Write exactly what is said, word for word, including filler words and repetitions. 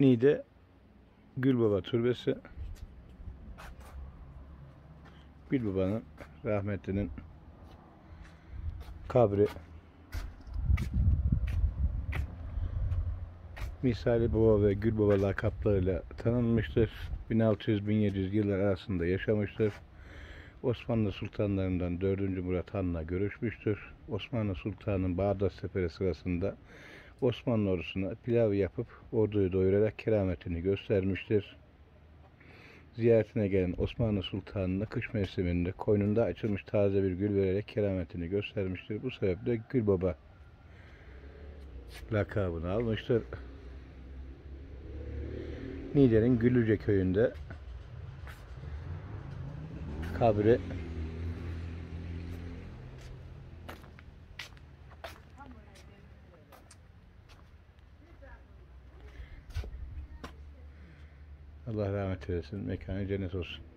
Niğde Gülbaba Türbesi. Gülbaba'nın, rahmetlinin kabri. Misali Baba ve Gülbaba lakaplarıyla tanınmıştır. bin altı yüz bin yedi yüz yıllar arasında yaşamıştır. Osmanlı sultanlarından dördüncü Murat Han'la görüşmüştür. Osmanlı Sultanı'nın Bağdat Seferi sırasında Osmanlı ordusuna pilav yapıp orduyu doyurarak kerametini göstermiştir. Ziyaretine gelen Osmanlı Sultanı'na kış mevsiminde koynunda açılmış taze bir gül vererek kerametini göstermiştir. Bu sebeple Gülbaba lakabını almıştır. Niğde'nin Güllüce köyünde kabri. Allah rahmet eylesin, mekanı cennet olsun.